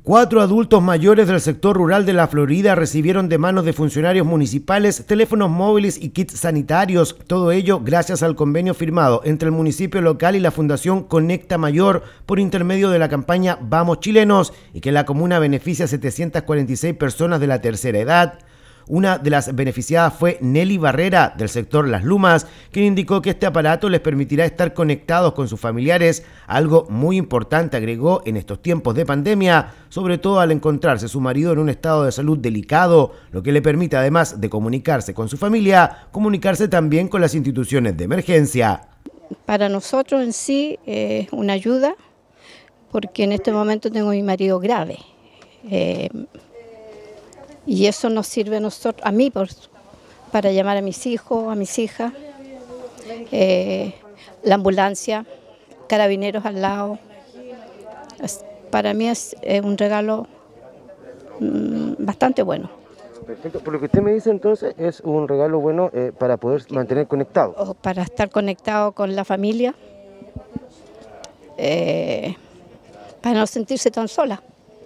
4 adultos mayores del sector rural de la Florida recibieron de manos de funcionarios municipales teléfonos móviles y kits sanitarios, todo ello gracias al convenio firmado entre el municipio local y la Fundación Conecta Mayor por intermedio de la campaña Vamos Chilenos, y que la comuna beneficia a 746 personas de la tercera edad. Una de las beneficiadas fue Nelly Barrera, del sector Las Lumas, quien indicó que este aparato les permitirá estar conectados con sus familiares, algo muy importante, agregó, en estos tiempos de pandemia, sobre todo al encontrarse su marido en un estado de salud delicado, lo que le permite, además de comunicarse con su familia, comunicarse también con las instituciones de emergencia. Para nosotros en sí es una ayuda, porque en este momento tengo a mi marido grave. Y eso nos sirve a mí, para llamar a mis hijos, a mis hijas, la ambulancia, carabineros al lado. Para mí es un regalo bastante bueno. Perfecto. Por lo que usted me dice, entonces, es un regalo bueno para poder mantener conectado. Para estar conectado con la familia, para no sentirse tan sola.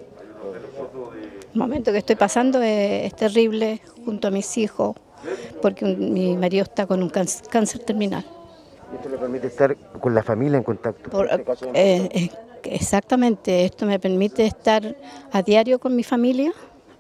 El momento que estoy pasando es terrible junto a mis hijos, porque mi marido está con un cáncer terminal. ¿Esto le permite estar con la familia en contacto? Exactamente, esto me permite estar a diario con mi familia,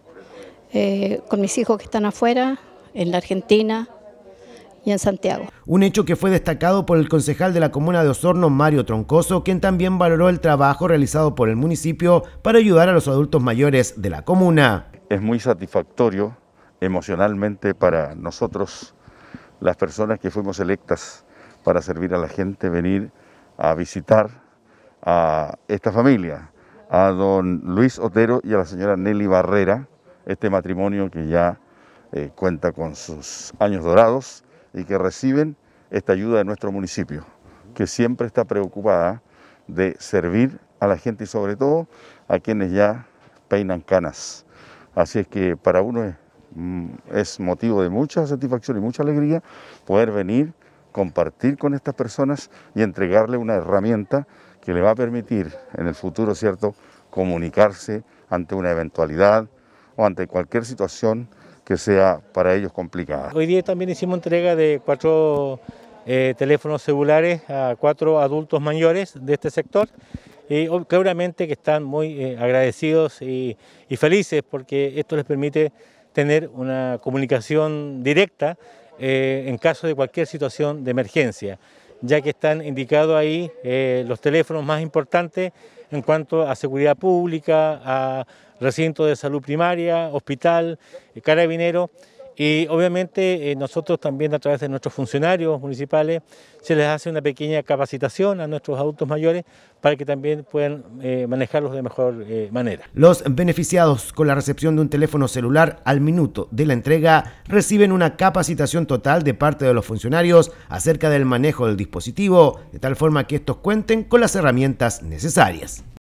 con mis hijos que están afuera, en la Argentina y en Santiago. Un hecho que fue destacado por el concejal de la comuna de Osorno, Mario Troncoso, quien también valoró el trabajo realizado por el municipio para ayudar a los adultos mayores de la comuna. Es muy satisfactorio emocionalmente para nosotros, las personas que fuimos electas para servir a la gente, venir a visitar a esta familia, a don Luis Otero y a la señora Nelly Barrera, este matrimonio que ya cuenta con sus años dorados y que reciben esta ayuda de nuestro municipio, que siempre está preocupada de servir a la gente y sobre todo a quienes ya peinan canas. Así es que para uno es motivo de mucha satisfacción y mucha alegría poder venir, compartir con estas personas y entregarle una herramienta que le va a permitir en el futuro, ¿cierto?, comunicarse ante una eventualidad o ante cualquier situación que sea para ellos complicada. Hoy día también hicimos entrega de 4 teléfonos celulares a 4 adultos mayores de este sector. Claramente que están muy agradecidos y felices, porque esto les permite tener una comunicación directa en caso de cualquier situación de emergencia, ya que están indicados ahí los teléfonos más importantes en cuanto a seguridad pública, a recinto de salud primaria, hospital, carabinero, y obviamente nosotros también a través de nuestros funcionarios municipales se les hace una pequeña capacitación a nuestros adultos mayores para que también puedan manejarlos de mejor manera. Los beneficiados con la recepción de un teléfono celular al minuto de la entrega reciben una capacitación total de parte de los funcionarios acerca del manejo del dispositivo, de tal forma que estos cuenten con las herramientas necesarias.